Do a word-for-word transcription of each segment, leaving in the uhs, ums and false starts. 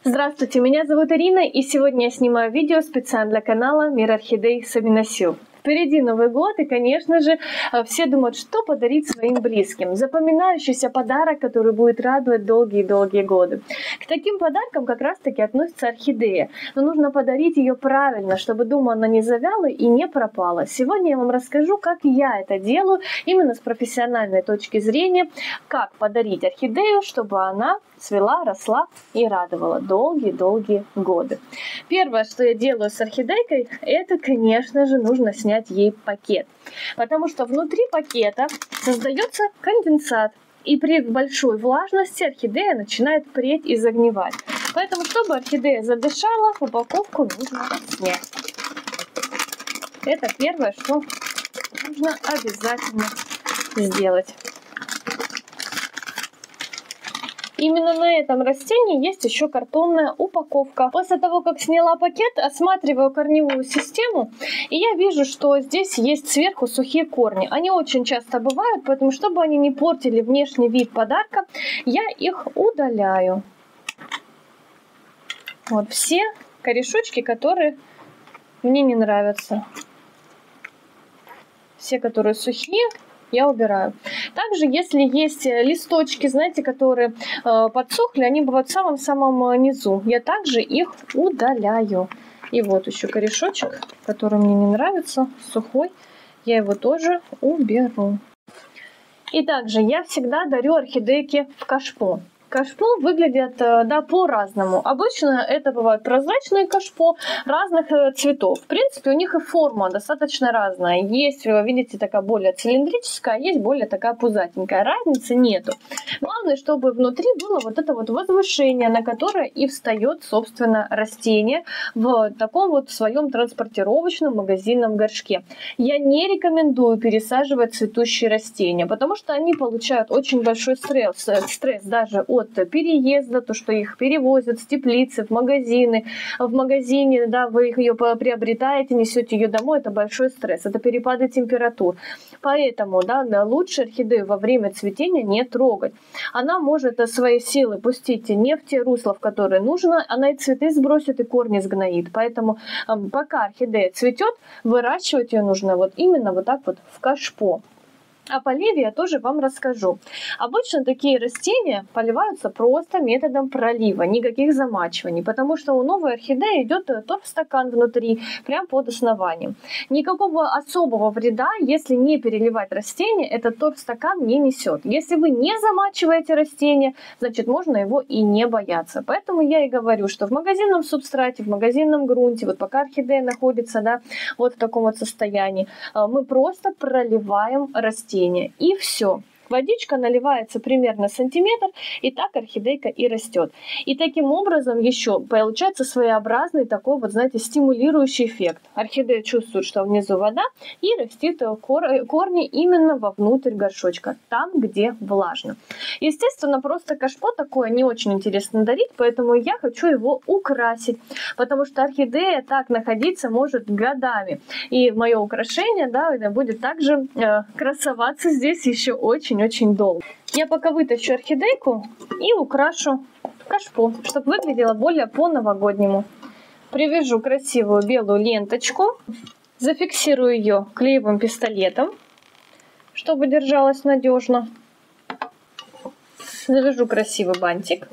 Здравствуйте, меня зовут Ирина, и сегодня я снимаю видео специально для канала Мир орхидей Сабинасил. Впереди Новый год, и, конечно же, все думают, что подарить своим близким. Запоминающийся подарок, который будет радовать долгие-долгие годы. К таким подаркам как раз-таки относится орхидея. Но нужно подарить ее правильно, чтобы дома она не завяла и не пропала. Сегодня я вам расскажу, как я это делаю, именно с профессиональной точки зрения, как подарить орхидею, чтобы она цвела, росла и радовала долгие-долгие годы. Первое, что я делаю с орхидейкой, это, конечно же, нужно снять ей пакет. Потому что внутри пакета создается конденсат. И при большой влажности орхидея начинает преть и загнивать. Поэтому, чтобы орхидея задышала, упаковку нужно снять. Это первое, что нужно обязательно сделать. Именно на этом растении есть еще картонная упаковка. После того, как сняла пакет, осматриваю корневую систему, и я вижу, что здесь есть сверху сухие корни. Они очень часто бывают, поэтому, чтобы они не портили внешний вид подарка, я их удаляю. Вот все корешочки, которые мне не нравятся. Все, которые сухие, я убираю. Также, если есть листочки, знаете, которые э, подсохли, они бывают в самом-самом низу. Я также их удаляю. И вот еще корешочек, который мне не нравится, сухой. Я его тоже уберу. И также я всегда дарю орхидейки в кашпо. Кашпо выглядят, да, по-разному. Обычно это бывают прозрачные кашпо разных цветов. В принципе, у них и форма достаточно разная. Есть, вы видите, такая более цилиндрическая, а есть более такая пузатенькая. Разницы нету. Главное, чтобы внутри было вот это вот возвышение, на которое и встает, собственно, растение в таком вот своем транспортировочном магазинном горшке. Я не рекомендую пересаживать цветущие растения, потому что они получают очень большой стресс, стресс даже от переезда, то, что их перевозят с теплицы в магазины. В магазине, да, вы их ее приобретаете, несете ее домой, это большой стресс, это перепады температур. Поэтому, да, лучше орхидею во время цветения не трогать. Она может свои силы пустить не в те русла, в которые нужно, она и цветы сбросит, и корни сгноит. Поэтому пока орхидея цветет, выращивать ее нужно вот именно вот так вот в кашпо. О поливе я тоже вам расскажу. Обычно такие растения поливаются просто методом пролива, никаких замачиваний, потому что у новой орхидеи идет торфстакан внутри, прямо под основанием. Никакого особого вреда, если не переливать растение, этот торфстакан не несет. Если вы не замачиваете растение, значит, можно его и не бояться. Поэтому я и говорю, что в магазинном субстрате, в магазинном грунте, вот пока орхидея находится, да, вот в таком вот состоянии, мы просто проливаем растение. И все. Водичка наливается примерно сантиметр, и так орхидейка и растет. И таким образом еще получается своеобразный такой вот, знаете, стимулирующий эффект. Орхидея чувствует, что внизу вода, и растит корни именно вовнутрь горшочка, там, где влажно. Естественно, просто кашпо такое не очень интересно дарить, поэтому я хочу его украсить, потому что орхидея так находиться может годами. И мое украшение, да, будет также э, красоваться здесь еще очень очень долго. Я пока вытащу орхидейку и украшу кашпо, чтобы выглядело более по-новогоднему. Привяжу красивую белую ленточку, зафиксирую ее клеевым пистолетом, чтобы держалась надежно. Завяжу красивый бантик.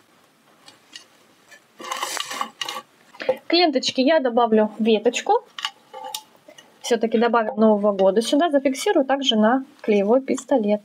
К ленточке я добавлю веточку. Все-таки добавим Нового года сюда. Зафиксирую также на клеевой пистолет.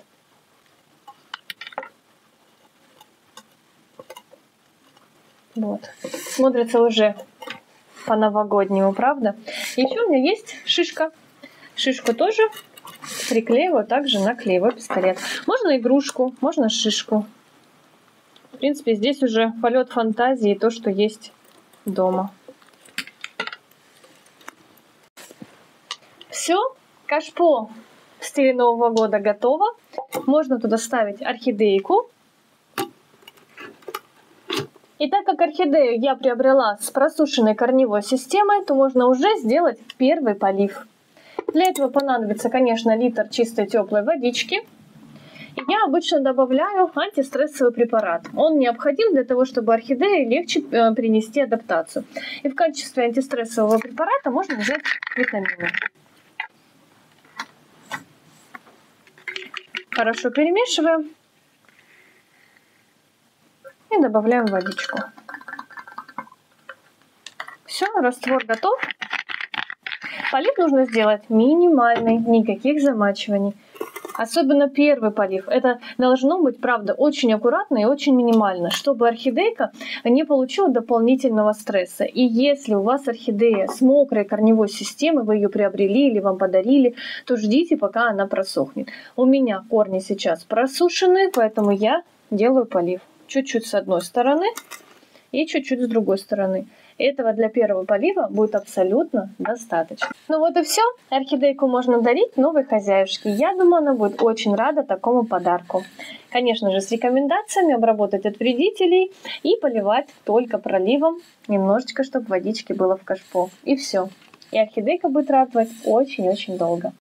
Вот. Смотрится уже по-новогоднему, правда? Еще у меня есть шишка. Шишку тоже приклеиваю также на клеевой пистолет. Можно игрушку, можно шишку. В принципе, здесь уже полет фантазии и то, что есть дома. Все, кашпо в стиле Нового года готово. Можно туда ставить орхидейку. И так как орхидею я приобрела с просушенной корневой системой, то можно уже сделать первый полив. Для этого понадобится, конечно, литр чистой теплой водички И я обычно добавляю антистрессовый препарат. Он необходим для того, чтобы орхидее легче принести адаптацию. И в качестве антистрессового препарата можно взять витамины. Хорошо перемешиваем. И добавляем водичку. Все, раствор готов. Полив нужно сделать минимальный, никаких замачиваний. Особенно первый полив. Это должно быть, правда, очень аккуратно и очень минимально, чтобы орхидейка не получила дополнительного стресса. И если у вас орхидея с мокрой корневой системой, вы ее приобрели или вам подарили, то ждите, пока она просохнет. У меня корни сейчас просушены, поэтому я делаю полив. Чуть-чуть с одной стороны и чуть-чуть с другой стороны. Этого для первого полива будет абсолютно достаточно. Ну вот и все. Орхидейку можно дарить новой хозяюшке. Я думаю, она будет очень рада такому подарку. Конечно же, с рекомендациями обработать от вредителей и поливать только проливом. Немножечко, чтобы водички было в кашпо. И все. И орхидейка будет радовать очень-очень долго.